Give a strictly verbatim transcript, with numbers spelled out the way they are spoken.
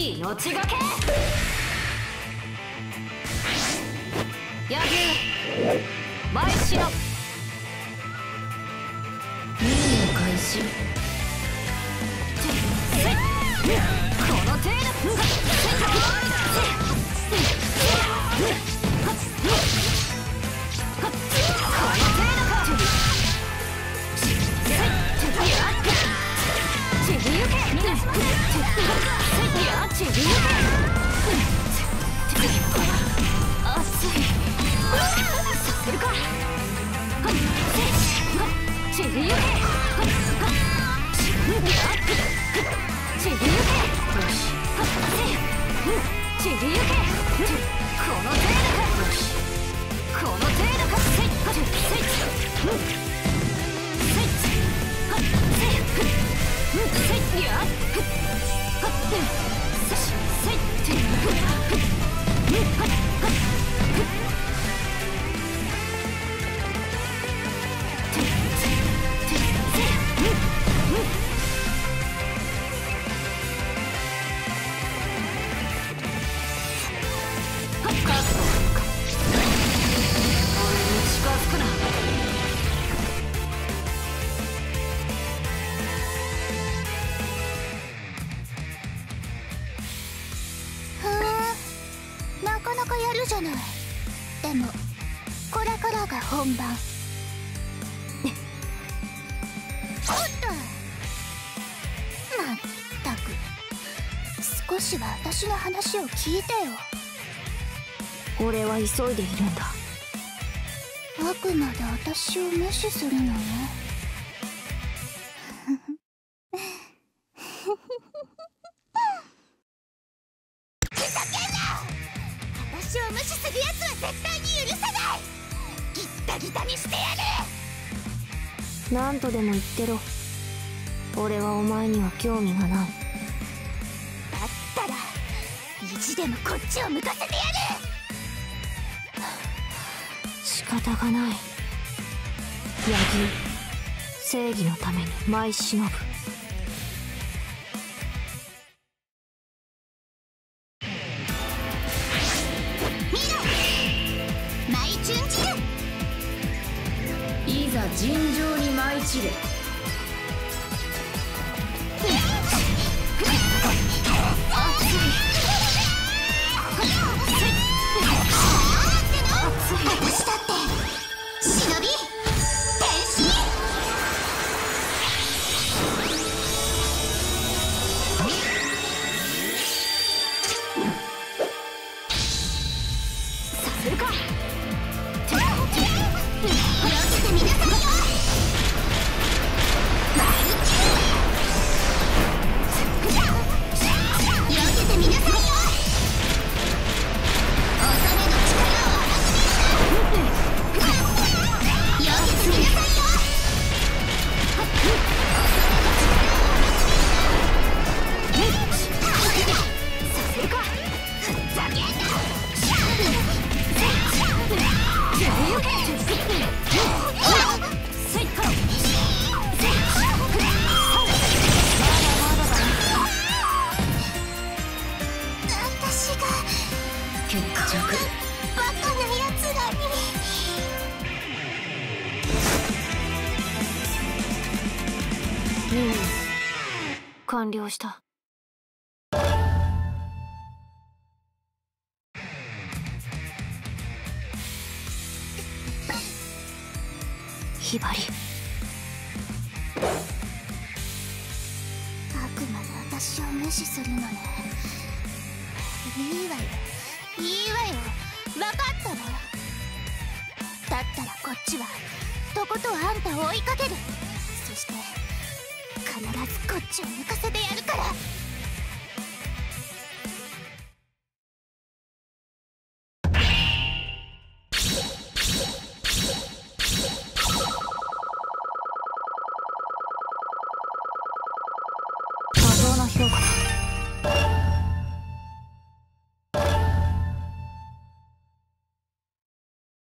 命がけ。野球前しろ。任務開始。この程度。 じゃない。でもこれからが本番。おっと、まったく少しは私の話を聞いてよ。 俺は急いでいるんだ。 あくまで私を無視するのね。私を無視するやつは絶対に許さない。ギッタギタにしてやる。何とでも言ってろ。俺はお前には興味がない。 だったら意地でもこっちを向かせてやる。 仕方がない。柳生、正義のために舞い忍ぶ。いざ尋常に舞い散れ。 私だって忍び天使。 させるか。 バカなやつらに。 任務完了した。ひばり、 あくまで私を無視するのね。いいわよいいわよ、分かったわ。だったらこっちはとことんあんたを追いかける。そして必ずこっちを抜かせてやるから。